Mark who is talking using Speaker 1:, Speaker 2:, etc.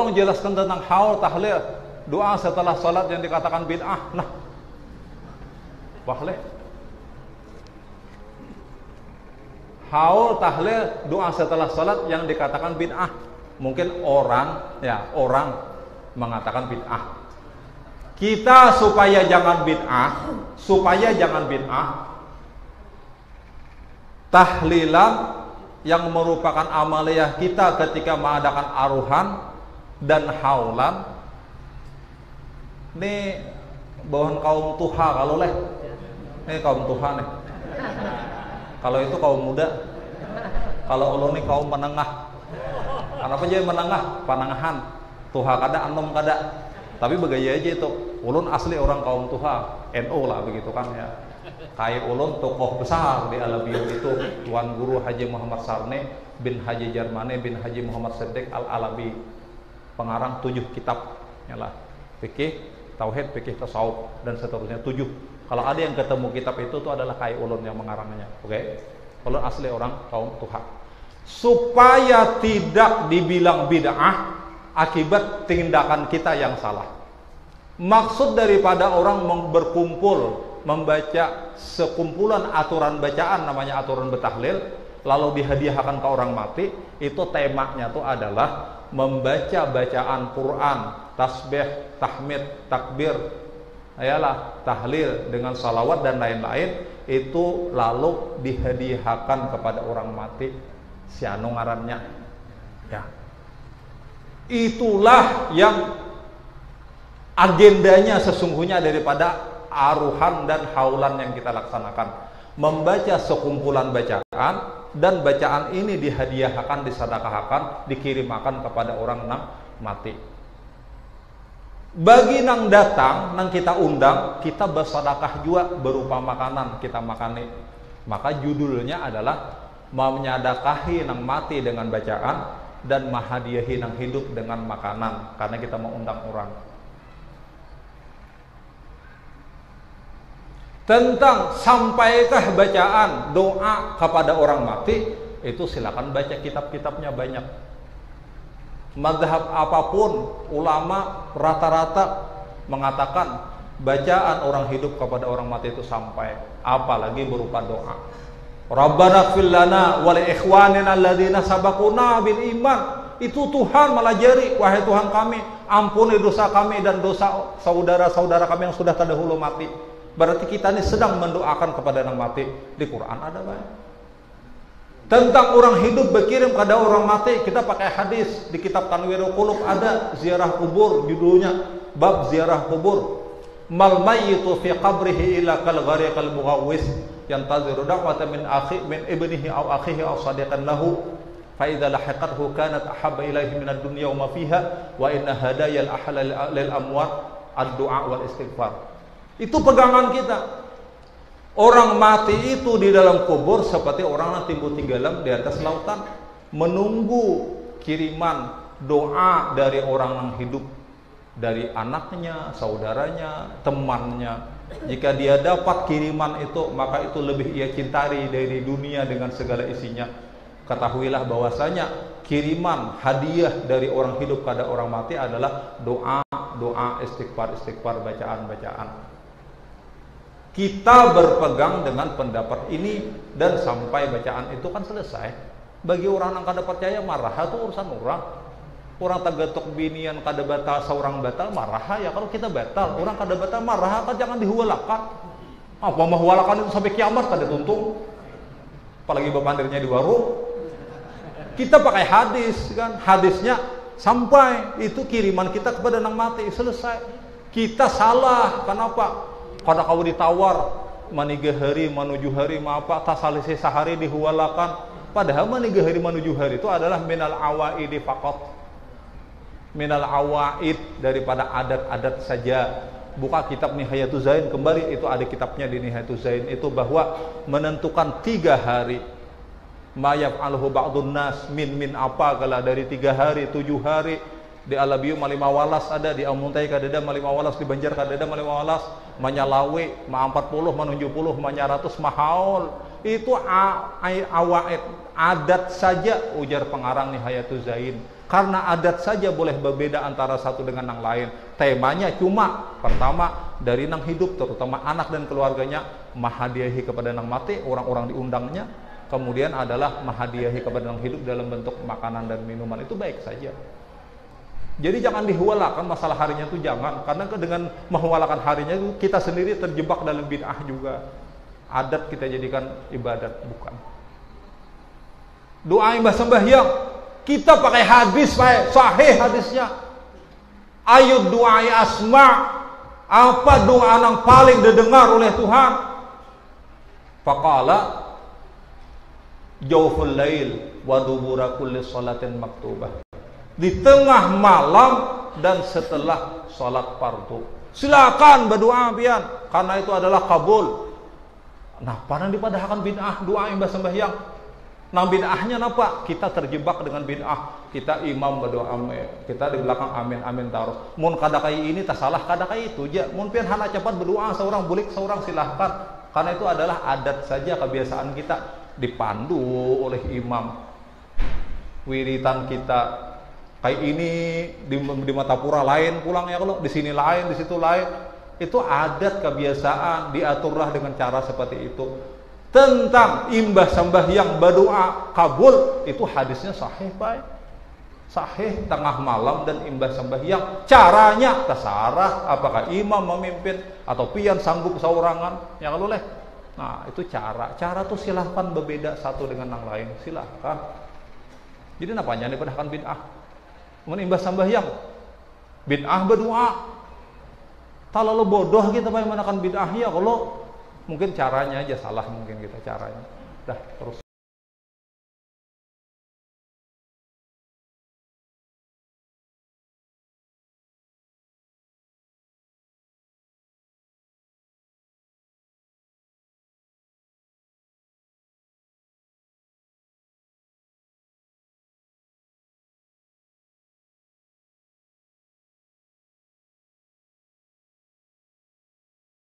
Speaker 1: menjelaskan tentang haul, tahlil, doa setelah salat yang dikatakan bid'ah. Nah, boleh. Haul, tahlil, doa setelah salat yang dikatakan bid'ah. Mungkin orang mengatakan bid'ah. Kita supaya jangan bid'ah, tahlilan yang merupakan amaliyah kita ketika mengadakan aruhan dan haulan. Ini bawahan kaum tuha kalau leh. Ini kaum tuha nih. Kalau itu kaum muda. Kalau ulun ini kaum menengah. Kenapa jadi menengah? Panangahan. Tuha kada, anom kada. Tapi begaya aja itu. Ulun asli orang kaum tuha, NU lah begitu kan ya. Kayak ulun tokoh besar di Alabiyu itu Tuan Guru Haji Muhammad Sarne bin Haji Jarmane bin Haji Muhammad Siddiq Al-Alabi, pengarang 7 kitab lah, fikih, tauhid, fikih, tasawuf dan seterusnya 7. Kalau ada yang ketemu kitab itu tuh adalah kayak ulun yang mengarangnya. Oke? Ulun asli orang kaum tuha. Supaya tidak dibilang bid'ah akibat tindakan kita yang salah. Maksud daripada orang berkumpul membaca sekumpulan aturan bacaan, namanya aturan betahlil, lalu dihadiahkan ke orang mati, itu temanya tuh adalah membaca bacaan Quran, tasbih, tahmid, takbir, ayalah tahlil dengan salawat dan lain-lain, itu lalu dihadiahkan kepada orang mati, si anu ngarannya ya. Itulah yang agendanya sesungguhnya daripada aruhan dan haulan yang kita laksanakan, membaca sekumpulan bacaan, dan bacaan ini dihadiahkan, disedekahkan, dikirimkan kepada orang nang mati. Bagi nang datang, nang kita undang, kita bersedekah juga berupa makanan kita makani. Maka judulnya adalah menyadakahi nang mati dengan bacaan dan mahadiahi nang hidup dengan makanan, karena kita mau undang orang. Tentang sampaikah bacaan doa kepada orang mati, itu silakan baca kitab-kitabnya, banyak. Mazhab apapun, ulama rata-rata mengatakan bacaan orang hidup kepada orang mati itu sampai, apalagi berupa doa. Rabbana fil lana wa li ikhwanina alladzina sabaquna bil iman. Itu Tuhan melajari, wahai Tuhan kami, ampuni dosa kami dan dosa saudara-saudara kami yang sudah terdahulu mati. Berarti kita ini sedang mendoakan kepada yang mati. Di Quran ada banyak. Tentang orang hidup berkirim kepada orang mati, kita pakai hadis. Di kitab Tanwirul Qulub ada ziarah kubur, judulnya bab ziarah kubur. Mal mayyitu fi qabrihi ila kal ghariqal mughawwis yantaziru da'watan min ibnihi aw akhihi aw sadiqan lahu fa idza lahiqathu kanat ahabba ilaihi min ad-dunya wa ma fiha wa inna hadayal ahla lil amwat ad-du'a wal istighfar. Itu pegangan kita. Orang mati itu di dalam kubur seperti orang yang timbul tenggelam di atas lautan, menunggu kiriman doa dari orang yang hidup, dari anaknya, saudaranya, temannya. Jika dia dapat kiriman itu, maka itu lebih ia cintai dari dunia dengan segala isinya. Ketahuilah bahwasanya kiriman hadiah dari orang hidup kepada orang mati adalah doa, istighfar, bacaan. Kita berpegang dengan pendapat ini dan sampai bacaan itu kan selesai. Bagi orang yang kada percaya marah itu urusan orang. Orang tagatok binian kada batal, seorang batal marah ya. Kalau kita batal, orang kada batal marah kan jangan dihualakan. Apa mahualakan itu sampai kiamat kada tuntung. Apalagi bepandirnya di warung. Kita pakai hadis kan, hadisnya sampai itu kiriman kita kepada nang mati selesai. Kita salah, kenapa? Kada kau ditawar maniga hari menuju hari apa tasalisi sehari dihualakan, padahal maniga hari menuju hari itu adalah minal awaidi faqat, minal awaid, daripada adat-adat saja. Buka kitab Nihayatul Zain kembali, itu ada kitabnya di Nihayatul Zain itu, bahwa menentukan 3 hari ma yaf'aluhu ba'dun nas min apa kala dari 3 hari 7 hari. Di Alabiyu malima walas ada, di Amuntai kadada malima walas, di Banjar kadada malima walas, manyalawi ma 40 ma 70 ma 100 mahaul. Itu awaid, adat saja, ujar pengarang Nihayatul Zain. Karena adat saja boleh berbeda antara satu dengan yang lain. Temanya cuma pertama dari nang hidup, terutama anak dan keluarganya, mahadiahi kepada nang mati, orang-orang diundangnya. Kemudian adalah mahadiahi kepada nang hidup dalam bentuk makanan dan minuman. Itu baik saja. Jadi jangan dihualakan masalah harinya itu, jangan. Karena dengan menghualakan harinya itu kita sendiri terjebak dalam bid'ah juga. Adat kita jadikan ibadat, bukan. Doa imbah sembahyang kita pakai hadis, Pak, sahih hadisnya. Ayo doa asma, apa doa yang paling didengar oleh Tuhan? Faqala jawful lail wa dubura kulli salatin maktubah. Di tengah malam dan setelah salat fardu. Silakan berdoa pian, karena itu adalah kabul. Nah, panan dipadahkan bid'ah doa imbah sembahyang. Nah, bid'ahnya apa? Kita terjebak dengan bid'ah. Kita imam berdoa amin, kita di belakang amin amin taruh. Mun kadakai ini tak salah, kadakai itu aja. Mun pian hana cepat berdoa seorang bulik seorang, silahkan. Karena itu adalah adat saja, kebiasaan kita, dipandu oleh imam. Wiritan kita kayak ini di Matapura lain pulang ya, kalau di sini lain, di situ lain. Itu adat kebiasaan, diaturlah dengan cara seperti itu. Tentang imbah sembahyang berdoa kabul, itu hadisnya sahih, Pak. Sahih tengah malam dan imbah sembahyang. Caranya terserah, apakah imam memimpin atau pian sanggup saurangan, ya kalau leh. Nah, itu cara. Cara tuh silahkan berbeda satu dengan yang lain, silahkan. Jadi napanya dipadahkan bid'ah. Menimbah sembahyang bid'ah berdoa. Kalau lo bodoh kita pengen menekan bid'ah ya, kalau mungkin caranya aja salah, mungkin kita caranya. Dah terus.